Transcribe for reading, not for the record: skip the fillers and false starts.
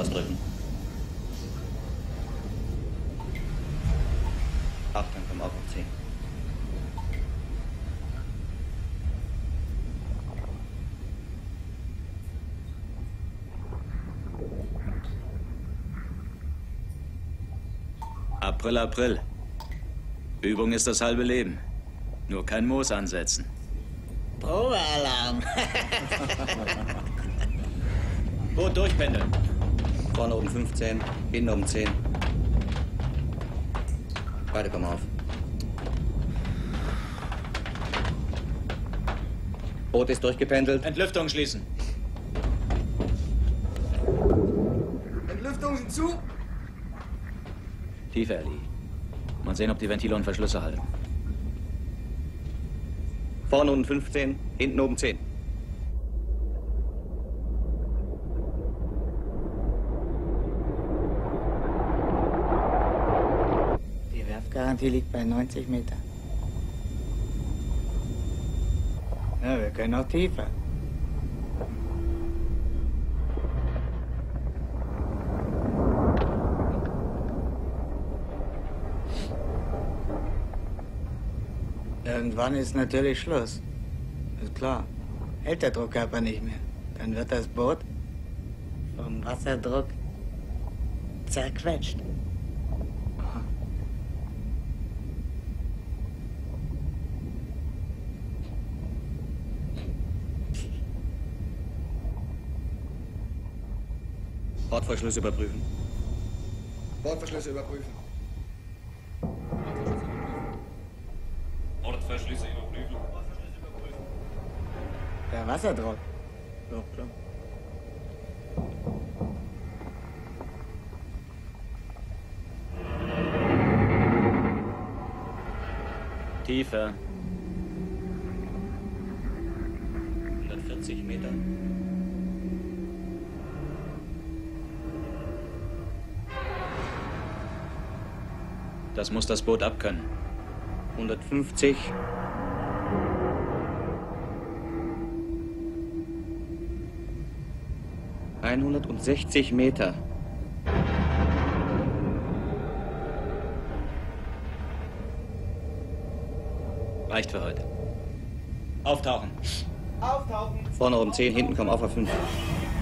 ausdrücken. Achtung, komm auf 10. April, April. Übung ist das halbe Leben. Nur kein Moos ansetzen. Probealarm. Boot durchpendeln. Vorne oben 15, hinten oben 10. Beide kommen auf. Boot ist durchgependelt. Entlüftung schließen. Entlüftungen sind zu. Tiefer, Ellie. Mal sehen, ob die Ventile und Verschlüsse halten. Vorne unten 15, hinten oben 10. Die Werfgarantie liegt bei 90 Metern. Ja, wir können auch tiefer. Irgendwann ist natürlich Schluss. Ist klar. Hält der Druckkörper nicht mehr. Dann wird das Boot vom Wasserdruck zerquetscht. Bordverschlüsse überprüfen. Bordverschlüsse überprüfen. Bordverschlüsse überprüfen. Der Wasserdruck. Ja, klar. Tiefer. 140 Meter. Das muss das Boot abkönnen. 150. 160 Meter. Reicht für heute. Auftauchen. Auftauchen. Vorne oben 10, hinten kommen auf 5.